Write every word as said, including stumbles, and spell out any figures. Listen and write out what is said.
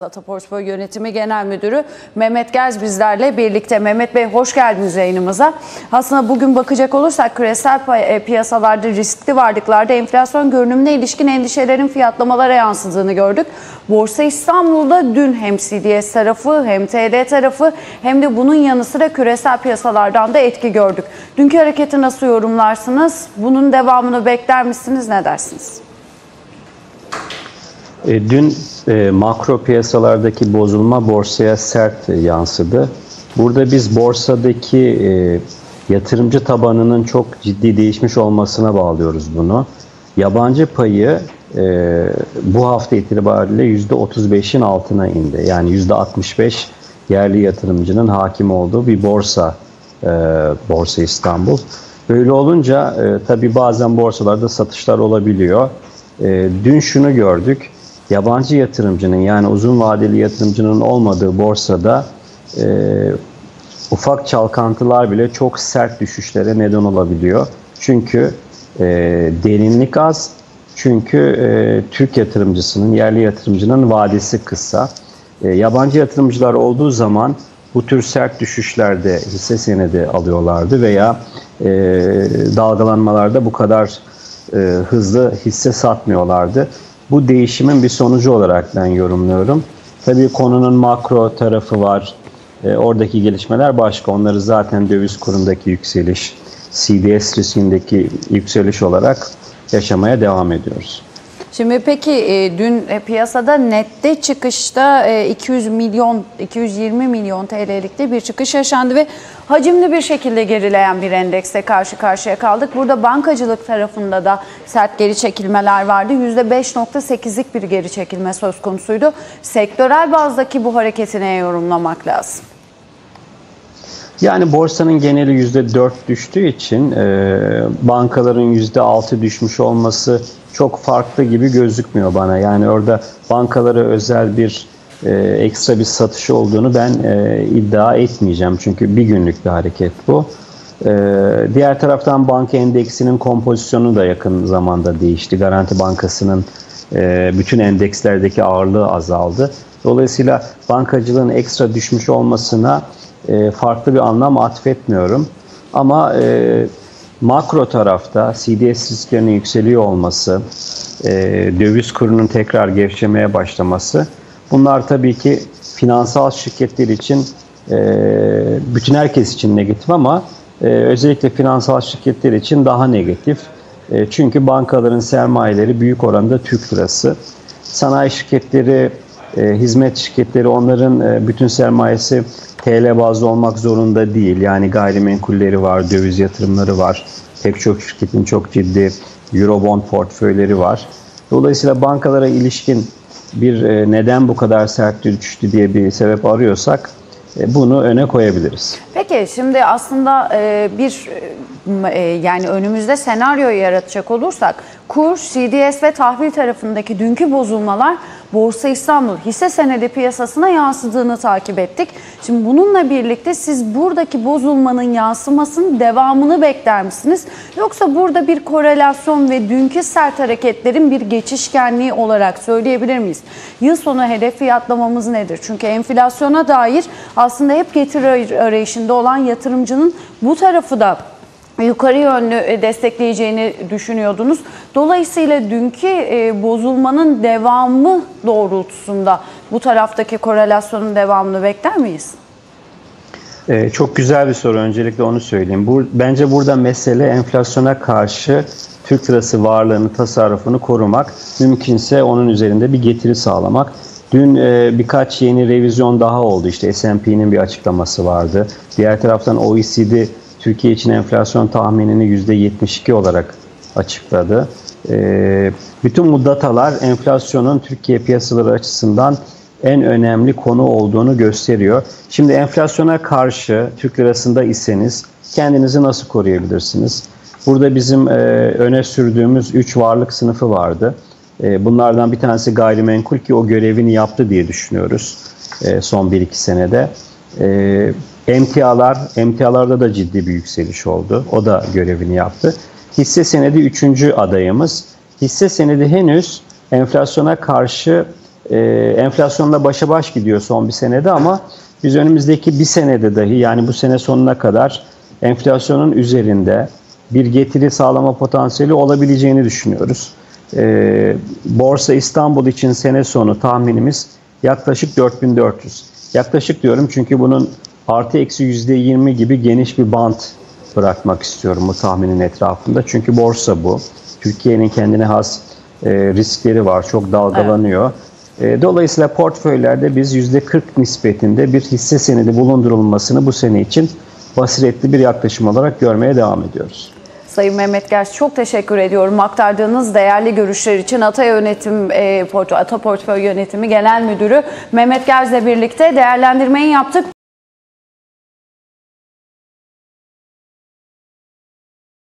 Ata Portföy Yönetimi Genel Müdürü Mehmet Gez bizlerle birlikte. Mehmet Bey, hoş geldiniz yayınımıza. Aslında bugün bakacak olursak küresel piyasalarda riskli varlıklarda enflasyon görünümüne ilişkin endişelerin fiyatlamalara yansıdığını gördük. Borsa İstanbul'da dün hem C D S tarafı hem T L tarafı hem de bunun yanı sıra küresel piyasalardan da etki gördük. Dünkü hareketi nasıl yorumlarsınız? Bunun devamını bekler misiniz? Ne dersiniz? E, dün e, makro piyasalardaki bozulma borsaya sert e, yansıdı. Burada biz borsadaki e, yatırımcı tabanının çok ciddi değişmiş olmasına bağlıyoruz bunu. Yabancı payı e, bu hafta itibariyle yüzde otuz beşin altına indi. Yani yüzde altmış beş yerli yatırımcının hakim olduğu bir borsa, e, Borsa İstanbul. Böyle olunca e, tabii bazen borsalarda satışlar olabiliyor. E, dün şunu gördük. Yabancı yatırımcının, yani uzun vadeli yatırımcının olmadığı borsada e, ufak çalkantılar bile çok sert düşüşlere neden olabiliyor. Çünkü e, derinlik az, çünkü e, Türk yatırımcısının, yerli yatırımcının vadesi kısa. E, yabancı yatırımcılar olduğu zaman bu tür sert düşüşlerde hisse senedi alıyorlardı veya e, dalgalanmalarda bu kadar e, hızlı hisse satmıyorlardı. Bu değişimin bir sonucu olarak ben yorumluyorum. Tabii konunun makro tarafı var. E, oradaki gelişmeler başka. Onları zaten döviz kurundaki yükseliş, C D S riskindeki yükseliş olarak yaşamaya devam ediyoruz. Şimdi peki e, dün e, piyasada nette çıkışta e, iki yüz milyon, iki yüz yirmi milyon T L'likte bir çıkış yaşandı ve hacimli bir şekilde gerileyen bir endekste karşı karşıya kaldık. Burada bankacılık tarafında da sert geri çekilmeler vardı. yüzde beş nokta sekizlik bir geri çekilme söz konusuydu. Sektörel bazdaki bu hareketi neye yorumlamak lazım? Yani borsanın geneli yüzde dört düştüğü için e, bankaların yüzde altı düşmüş olması çok farklı gibi gözükmüyor bana. Yani orada bankalara özel bir e, ekstra bir satışı olduğunu ben e, iddia etmeyeceğim. Çünkü bir günlük bir hareket bu. E, diğer taraftan banka endeksinin kompozisyonu da yakın zamanda değişti. Garanti Bankası'nın e, bütün endekslerdeki ağırlığı azaldı. Dolayısıyla bankacılığın ekstra düşmüş olmasına e, farklı bir anlam atfetmiyorum. Ama e, makro tarafta C D S risklerinin yükseliyor olması, e, döviz kurunun tekrar gevşemeye başlaması, bunlar tabii ki finansal şirketler için, e, bütün herkes için negatif ama e, özellikle finansal şirketler için daha negatif. E, çünkü bankaların sermayeleri büyük oranda Türk lirası. Sanayi şirketleri, e, hizmet şirketleri, onların e, bütün sermayesi T L bazlı olmak zorunda değil. Yani gayrimenkulleri var, döviz yatırımları var. Pek çok şirketin çok ciddi Eurobond portföyleri var. Dolayısıyla bankalara ilişkin bir e, neden bu kadar sert düştü diye bir sebep arıyorsak e, bunu öne koyabiliriz. Peki şimdi aslında e, bir e, yani önümüzde senaryo yaratacak olursak kur, C D S ve tahvil tarafındaki dünkü bozulmalar Borsa İstanbul hisse senedi piyasasına yansıdığını takip ettik. Şimdi bununla birlikte siz buradaki bozulmanın yansımasının devamını bekler misiniz? Yoksa burada bir korelasyon ve dünkü sert hareketlerin bir geçişkenliği olarak söyleyebilir miyiz? Yıl sonu hedef fiyatlamamız nedir? Çünkü enflasyona dair aslında hep getiri arayışında olan yatırımcının bu tarafı da yukarı yönlü destekleyeceğini düşünüyordunuz. Dolayısıyla dünkü e, bozulmanın devamı doğrultusunda bu taraftaki korelasyonun devamını bekler miyiz? Ee, çok güzel bir soru. Öncelikle onu söyleyeyim. Bu, bence burada mesele enflasyona karşı Türk lirası varlığını, tasarrufunu korumak. Mümkünse onun üzerinde bir getiri sağlamak. Dün e, birkaç yeni revizyon daha oldu. İşte S and P'nin bir açıklaması vardı. Diğer taraftan O E C D Türkiye için enflasyon tahminini yüzde yetmiş iki olarak açıkladı. E, bütün bu datalar enflasyonun Türkiye piyasaları açısından en önemli konu olduğunu gösteriyor. Şimdi enflasyona karşı Türk lirasında iseniz kendinizi nasıl koruyabilirsiniz? Burada bizim e, öne sürdüğümüz üç varlık sınıfı vardı. E, bunlardan bir tanesi gayrimenkul ki o görevini yaptı diye düşünüyoruz e, son bir iki senede. E, Emtialar, emtialarda da ciddi bir yükseliş oldu. O da görevini yaptı. Hisse senedi üçüncü adayımız. Hisse senedi henüz enflasyona karşı e, enflasyonla başa baş gidiyor son bir senede ama biz önümüzdeki bir senede dahi, yani bu sene sonuna kadar enflasyonun üzerinde bir getiri sağlama potansiyeli olabileceğini düşünüyoruz. E, Borsa İstanbul için sene sonu tahminimiz yaklaşık dört bin dört yüz. Yaklaşık diyorum çünkü bunun artı eksi yüzde yirmi gibi geniş bir bant bırakmak istiyorum bu tahminin etrafında. Çünkü borsa bu. Türkiye'nin kendine has e, riskleri var. Çok dalgalanıyor. Evet. E, dolayısıyla portföylerde biz yüzde kırk nispetinde bir hisse senedi bulundurulmasını bu sene için basiretli bir yaklaşım olarak görmeye devam ediyoruz. Sayın Mehmet Gerç, çok teşekkür ediyorum aktardığınız değerli görüşler için. Ata Yönetim, e, Ata Portföy Yönetimi Genel Müdürü Mehmet Gerç'le birlikte değerlendirmeyi yaptık.